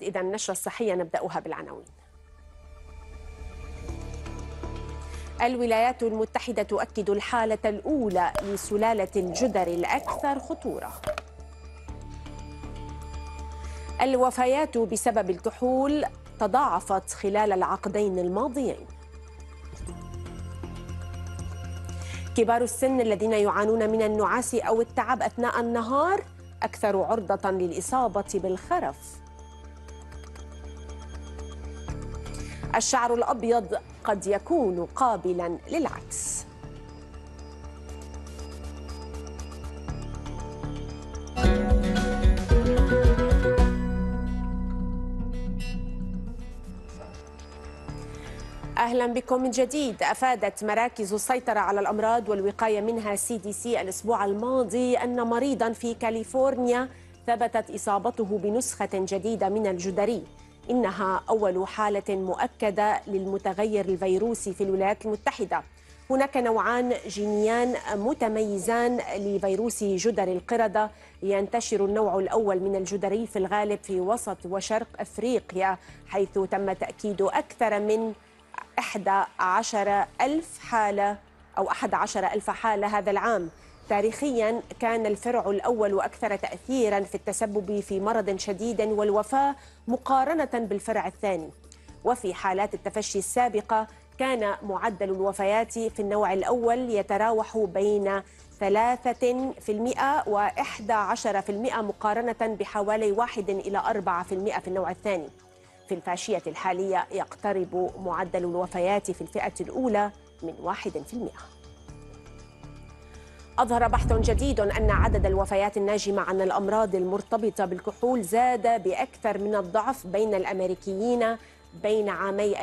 إذا النشرة الصحية نبدأها بالعناوين. الولايات المتحدة تؤكد الحالة الأولى لسلالة الجدر الأكثر خطورة. الوفيات بسبب الكحول تضاعفت خلال العقدين الماضيين. كبار السن الذين يعانون من النعاس أو التعب أثناء النهار أكثر عرضة للإصابة بالخرف. الشعر الأبيض قد يكون قابلاً للعكس. أهلا بكم من جديد. أفادت مراكز السيطرة على الأمراض والوقاية منها CDC الأسبوع الماضي أن مريضا في كاليفورنيا ثبتت إصابته بنسخة جديدة من الجدري. إنها أول حالة مؤكدة للمتغير الفيروسي في الولايات المتحدة. هناك نوعان جينيان متميزان لفيروس جدري القردة. ينتشر النوع الأول من الجدري في الغالب في وسط وشرق أفريقيا، حيث تم تأكيد أكثر من 11,000 حالة أو 11,000 حالة هذا العام. تاريخيا كان الفرع الأول أكثر تأثيرا في التسبب في مرض شديد والوفاة مقارنة بالفرع الثاني. وفي حالات التفشي السابقة كان معدل الوفيات في النوع الأول يتراوح بين 3% و11% مقارنة بحوالي 1 إلى 4% في النوع الثاني. في الفاشية الحالية يقترب معدل الوفيات في الفئة الأولى من 1%. أظهر بحث جديد أن عدد الوفيات الناجمة عن الأمراض المرتبطة بالكحول زاد بأكثر من الضعف بين الأمريكيين بين عامي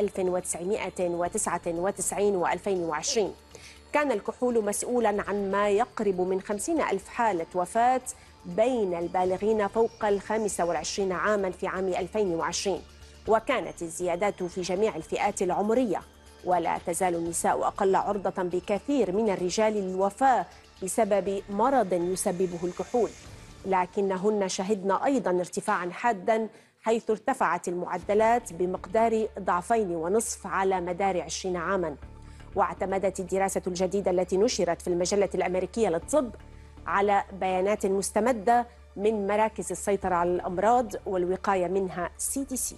1999 و2020. كان الكحول مسؤولا عن ما يقرب من 50,000 حالة وفاة بين البالغين فوق 25 عاما في عام 2020. وكانت الزيادات في جميع الفئات العمرية، ولا تزال النساء أقل عرضة بكثير من الرجال للوفاة بسبب مرض يسببه الكحول، لكنهن شهدن أيضا ارتفاعا حادا، حيث ارتفعت المعدلات بمقدار 2.5 على مدار 20 عاما. واعتمدت الدراسة الجديدة التي نشرت في المجلة الأمريكية للطب على بيانات مستمدة من مراكز السيطرة على الأمراض والوقاية منها CDC.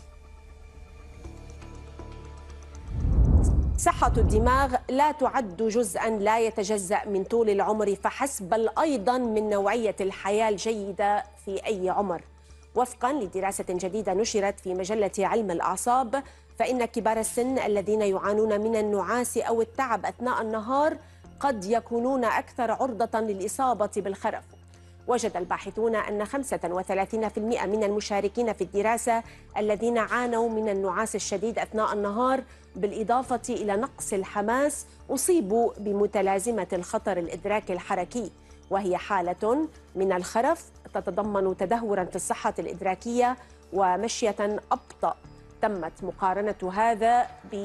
صحة الدماغ لا تعد جزءاً لا يتجزأ من طول العمر فحسب، بل أيضاً من نوعية الحياة الجيدة في أي عمر. وفقاً لدراسة جديدة نشرت في مجلة علم الأعصاب، فإن كبار السن الذين يعانون من النعاس أو التعب أثناء النهار قد يكونون أكثر عرضة للإصابة بالخرف. وجد الباحثون أن 35% من المشاركين في الدراسة الذين عانوا من النعاس الشديد أثناء النهار بالإضافة إلى نقص الحماس أصيبوا بمتلازمة الخطر الإدراكي الحركي، وهي حالة من الخرف تتضمن تدهورا في الصحة الإدراكية ومشية أبطأ. تمت مقارنة هذا ب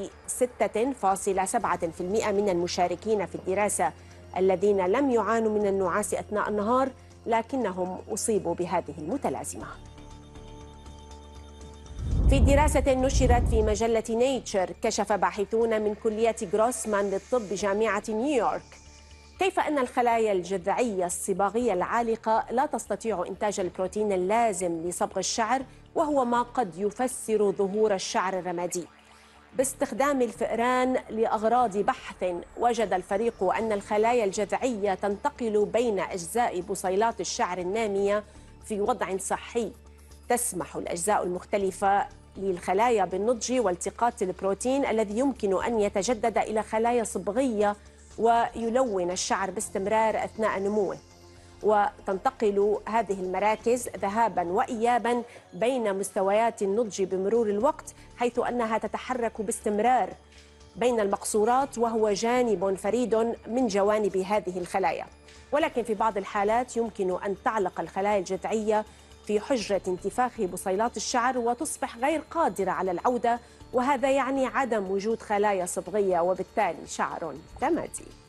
6.7% من المشاركين في الدراسة الذين لم يعانوا من النعاس أثناء النهار لكنهم أصيبوا بهذه المتلازمة. في دراسة نشرت في مجلة نيتشر، كشف باحثون من كلية غروسمان للطب بجامعة نيويورك كيف أن الخلايا الجذعية الصباغية العالقة لا تستطيع إنتاج البروتين اللازم لصبغ الشعر، وهو ما قد يفسر ظهور الشعر الرمادي. باستخدام الفئران لأغراض بحث، وجد الفريق أن الخلايا الجذعية تنتقل بين أجزاء بصيلات الشعر النامية في وضع صحي. تسمح الأجزاء المختلفة للخلايا بالنضج والتقاط البروتين الذي يمكن أن يتجدد إلى خلايا صبغية ويلون الشعر باستمرار أثناء نموه. وتنتقل هذه المراكز ذهابا وإيابا بين مستويات النضج بمرور الوقت، حيث أنها تتحرك باستمرار بين المقصورات، وهو جانب فريد من جوانب هذه الخلايا. ولكن في بعض الحالات يمكن أن تعلق الخلايا الجذعية في حجرة انتفاخ بصيلات الشعر وتصبح غير قادرة على العودة، وهذا يعني عدم وجود خلايا صبغية وبالتالي شعر رمادي.